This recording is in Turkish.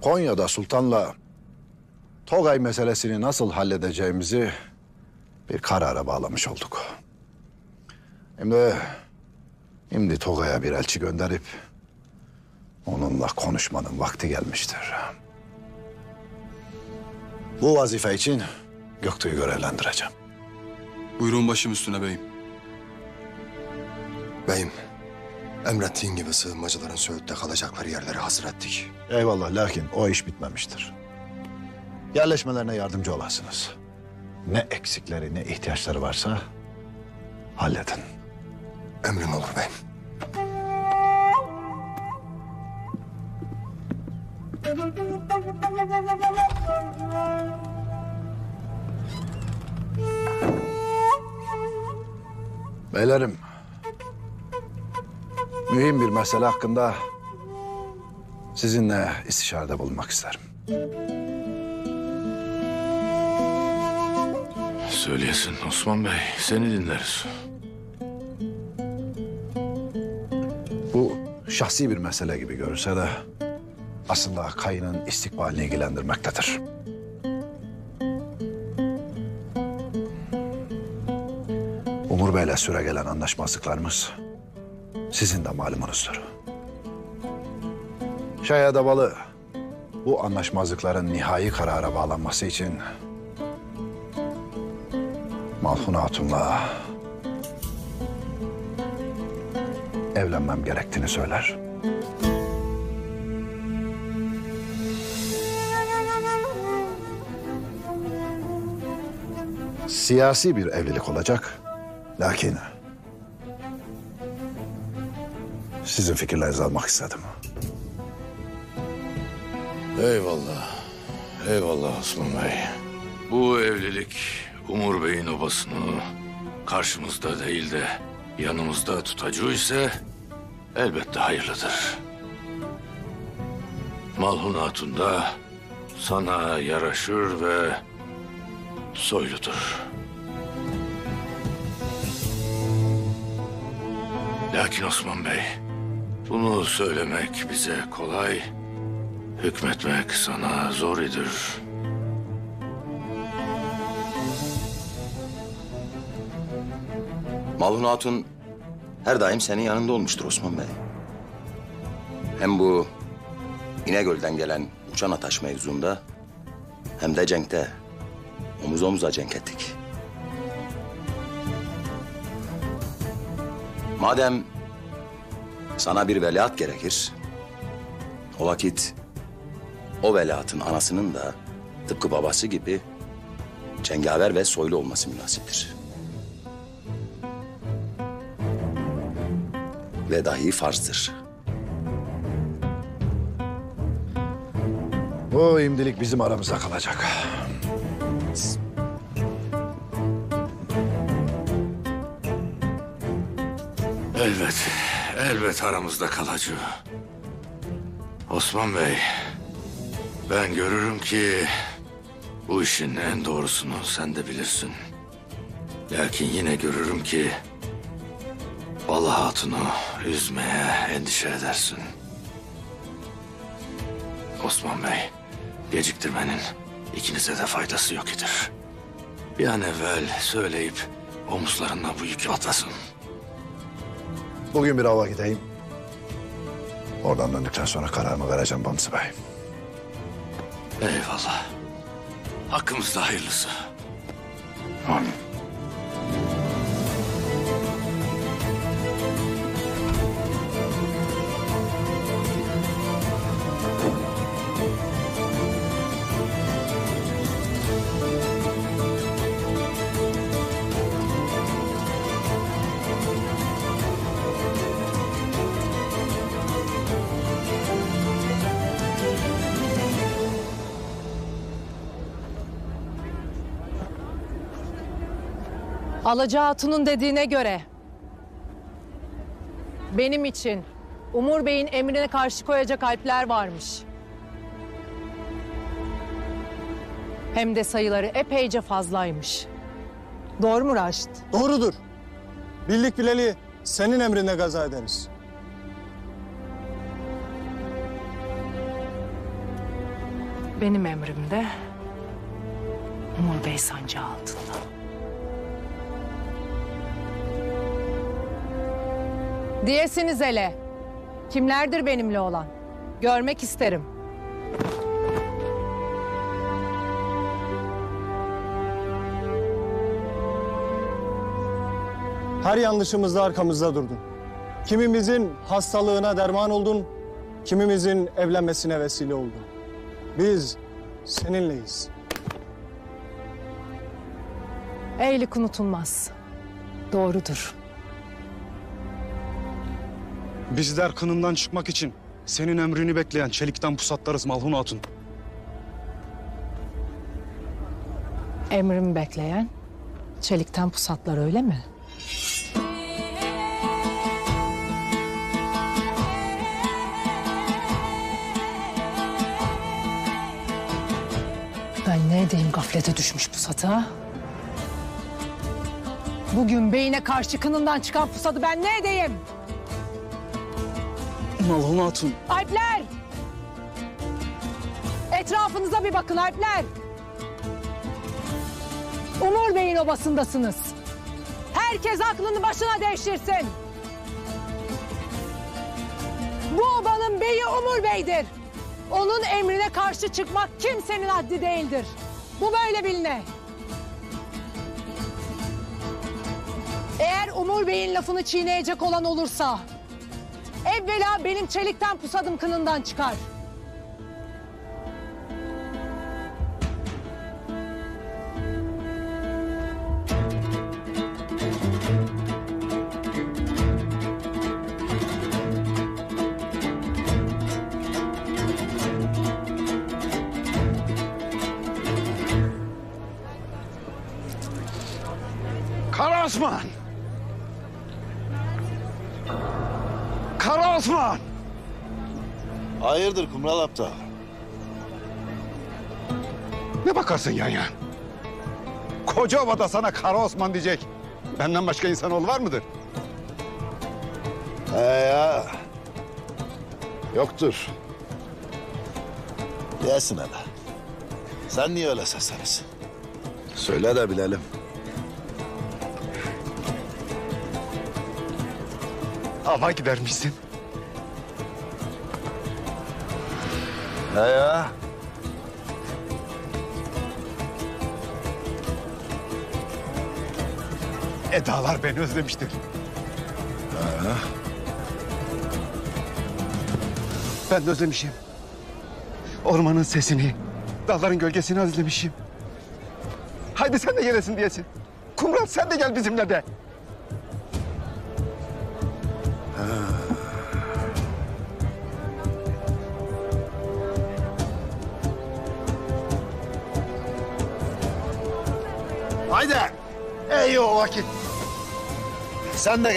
Konya'da sultanla Togay meselesini nasıl halledeceğimizi bir karara bağlamış olduk. Şimdi Togay'a bir elçi gönderip onunla konuşmanın vakti gelmiştir. Bu vazife için Göktuğ'u görevlendireceğim. Buyurun başım üstüne beyim. Beyim, emrettiğin gibi sığınmacıların Söğüt'te kalacakları yerleri hazır ettik. Eyvallah, lakin o iş bitmemiştir. Yerleşmelerine yardımcı olasınız. Ne eksikleri, ne ihtiyaçları varsa halledin. Emrin olur beyim. Beylerim, mühim bir mesele hakkında sizinle istişarede bulunmak isterim. Söyleyesin Osman Bey, seni dinleriz. Bu şahsi bir mesele gibi görünse de aslında kayının istikbalini ilgilendirmektedir. Umur Bey'le süregelen anlaşmazlıklarımız sizin de malumunuzdur. Şayet Adabalı bu anlaşmazlıkların nihai karara bağlanması için Malhun Hatun'la evlenmem gerektiğini söyler. Siyasi bir evlilik olacak. Lakin sizin fikirlerinizi almak istedim. Eyvallah, eyvallah Osman Bey. Bu evlilik Umur Bey'in obasını karşımızda değil de yanımızda tutacağı ise elbette hayırlıdır. Malhun Hatun da sana yaraşır ve soyludur. Lakin Osman Bey, bunu söylemek bize kolay, hükmetmek sana zor idir. Malhun Hatun her daim senin yanında olmuştur Osman Bey. Hem bu İnegöl'den gelen uçan ataş mevzunda hem de cenkte omuz omuza cenk ettik. Madem sana bir veliaht gerekir, o vakit o veliahtın anasının da tıpkı babası gibi cengaver ve soylu olması münasiptir. Ve dahi farzdır. Bu imdilik bizim aramızda kalacak. Elbet, elbet aramızda kalıcı. Osman Bey, ben görürüm ki bu işin en doğrusunu sen de bilirsin. Lakin yine görürüm ki Bala Hatun'u üzmeye endişe edersin. Osman Bey, geciktirmenin ikinize de faydası yok idir. Bir an evvel söyleyip omuzlarına bu yükü atlasın. Bugün bir hava gideyim. Oradan döndükten sonra kararımı vereceğim Bamsı Bey. Eyvallah. Hakkımızda hayırlısı. Amin. Alaca Hatun'un dediğine göre benim için Umur Bey'in emrine karşı koyacak alpler varmış. Hem de sayıları epeyce fazlaymış. Doğru mu Raşit? Doğrudur. Birlik bileli senin emrinde gaza ederiz. benim emrimde, Umur Bey sancağı altında. Diyesiniz hele. Kimlerdir benimle olan? Görmek isterim. Her yanlışımızda arkamızda durdun. Kimimizin hastalığına derman oldun, kimimizin evlenmesine vesile oldun. Biz seninleyiz. Eylik unutulmaz. Doğrudur. Bizler kınından çıkmak için senin emrini bekleyen çelikten pusatlarız Malhun Hatun. Emrimi bekleyen çelikten pusatlar, öyle mi? Ben ne edeyim gaflete düşmüş pusata? Bugün beyine karşı kınından çıkan pusadı ben ne edeyim? Malhun Hatun. Alpler! Etrafınıza bir bakın Alpler! Umur Bey'in obasındasınız. Herkes aklını başına devşirsin. Bu obanın beyi Umur Bey'dir. Onun emrine karşı çıkmak kimsenin haddi değildir. Bu böyle biline. Eğer Umur Bey'in lafını çiğneyecek olan olursa, evvela benim çelikten pusadım kınından çıkar. Kara Osman! Kara Osman! Hayırdır Kumral Aptal? Ne bakarsın yan yan? Koca ovada sana Kara Osman diyecek. Benden başka insanoğlu var mıdır? Ya. Yoktur. Diyesin hele. Sen niye öyle seslenirsin? Söyle de bilelim. Ava gidermişsin. Ya. Edalar beni özlemiştir. Ben de özlemişim. Ormanın sesini, dağların gölgesini özlemişim. Haydi sen de gelesin diyesin. Kumral sen de gel bizimle de. Haydi. Ey o vakit. Sen de